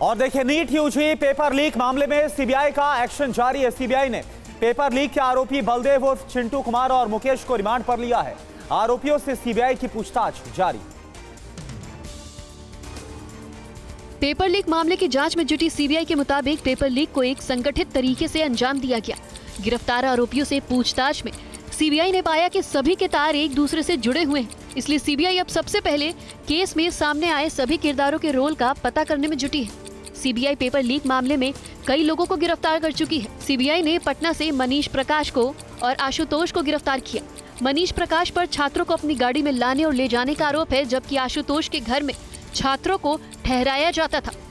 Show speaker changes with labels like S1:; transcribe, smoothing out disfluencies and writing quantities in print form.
S1: और देखिए, NEET UG paper leak मामले में सीबीआई का एक्शन जारी है। सीबीआई ने पेपर लीक के आरोपी बलदेव उर्फ चिंटू कुमार और मुकेश को रिमांड पर लिया है। आरोपियों से सीबीआई की पूछताछ जारी।
S2: पेपर लीक मामले की जांच में जुटी सीबीआई के मुताबिक पेपर लीक को एक संगठित तरीके से अंजाम दिया गया। गिरफ्तार आरोपियों से पूछताछ में सीबीआई ने पाया कि सभी के तार एक दूसरे से जुड़े हुए हैं। इसलिए सीबीआई अब सबसे पहले केस में सामने आए सभी किरदारों के रोल का पता करने में जुटी है। सीबीआई पेपर लीक मामले में कई लोगों को गिरफ्तार कर चुकी है। सीबीआई ने पटना से मनीष प्रकाश को और आशुतोष को गिरफ्तार किया। मनीष प्रकाश पर छात्रों को अपनी गाड़ी में लाने और ले जाने का आरोप है, जबकि आशुतोष के घर में छात्रों को ठहराया जाता था।